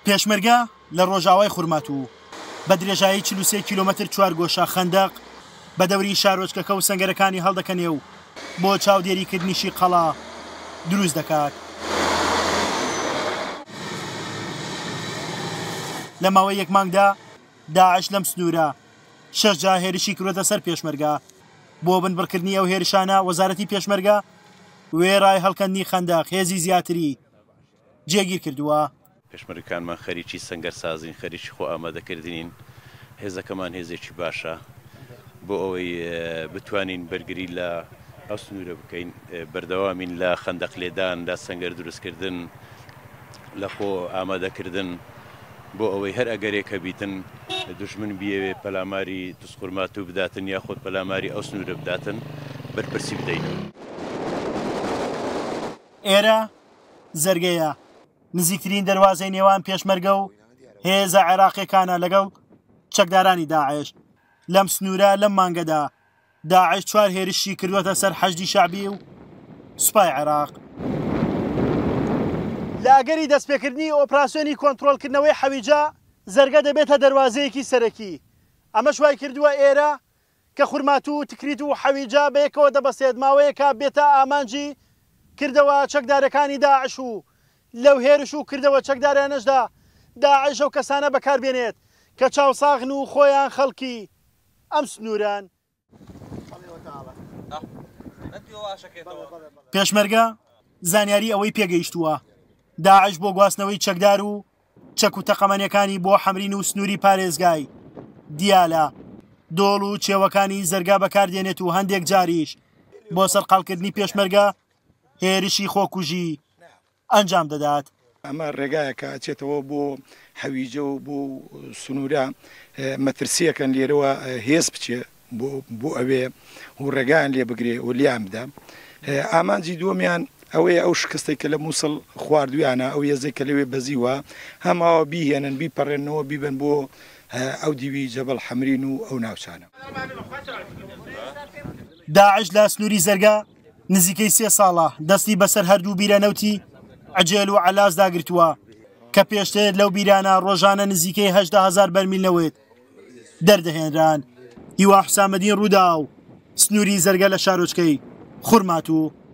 پێشمەرگە لە ڕۆژاوای خورماتوو بە درێژایی 43 کیلۆمەتر چوارگۆشە خەندەق بە دەوری شارۆچکەکە و سەنگەرەکانی هەڵدەکەنێ و بۆ چاودێریکردنیشی قەڵا دروست دەکات. لە ماوەی یەک مانگدا داعش لەم سنوورە 6 جا هێرشی کردوتە سەر پێشمەرگە. بۆ بنبڕکردنی ئەو هێرشانە وەزارەتی پێشمەرگە وێڕای هەڵکەندنی خەندەق هێزی زیاتری جێگیر کردووە. پێشمەرگەکانمان خەریکی سەنگەرسازین، خەریکی خۆ ئامادەکردنین. هێزەکەمان هێزێکی باشە بۆ ئەوەی بتوانین بەرگری لە ئەو سنوورە بکەین، بەردەوامین لە خەندەق لێدان، لە سەنگەر دروستکردن، لە خۆ ئامادەکردن بۆ ئەوەی هەر ئەگەرێکە بیتن دوژمن بیەوێ پەلاماری دسخورمات و بداتن یاخود پەلاماری ئەو سنوورە بداتن بەرپرسی بدەینەوە. ئێرە زەرگەیە نزیکترین دەواازەی نێوان پێشمەرگە و هێزە عێراقیەکانە لەگەڵ چەکدارانی داعش. لەم سنوورە لەم مانگەدا داعش 4 هێرشی کردوتە سەر حەشدی شعبی و سوپای عێراق. لاگەری دەستپێکردنی ئۆپراسیۆنی کۆنتترۆلکردنەوەی حەویجە زەرگە دەبێتە دەواازەیەکی سەرەکی. ئەمەش وای کردووە ئێرە کە خورماتوو تکریت و حەویجە بەیەکەوە دەبەسێت ماوەیەکە بێتە ئامانجی کردەوە چەکدارەکانی داعش و لەو هێرش و کردەوە چەکدارانەشدا داعش ئەو کەسانە بەکاربێنێت کە چاوساغن و خۆیان خەڵکی ئەم سنووران. پێشمەرگە زانیاری ئەوەی پێگەیشتووە داعش بۆ گواستنەوەی چەکدار و چەک و تەقەمەنیەکانی بۆ حەمرین و سنووری پارێزگای دیالە دۆڵ و چێوەکانی زەرگا بەکاردێنێت و هەندێک جاریش بۆ سەرقاڵکردنی پێشمەرگە هێرشی خۆکوژی ئەنجام دەدات. ئەمە ڕێگایەکە چێتەوە بۆ حەویجە و بۆ سنوورە مەترسیەکەن لێرەوە هێز بچێ بۆ ئەوێ و ڕێگایان لێ بگرێ و لیان بدە. ئامانجی دووەمیان ئەوەیە ئەو شکستێک کە لە مووسڵ خواردویانە ئەو هێزێک کە لەوێ بەزیوە هەماوە بیهێنن بیپەڕێنەوە بیبن بۆ ئەو دیوی جەبەڵ حەمرین و ئەو ناوچانە. داعش لە سنووری زەرگە نزیکەی 3 ساڵە دەستی بەسەر هەردوو بیرەنەوتی عجێل و عەلاز داگرتووە کە پێشتر لەو بیرانە ڕۆژانە نزیکەی 18,000 بەرمیل نەوێت دەردەهێنران. هیوا حوسامەدین ڕوودا و سنووری زەرگە لە شارۆچکەی خورماتوو.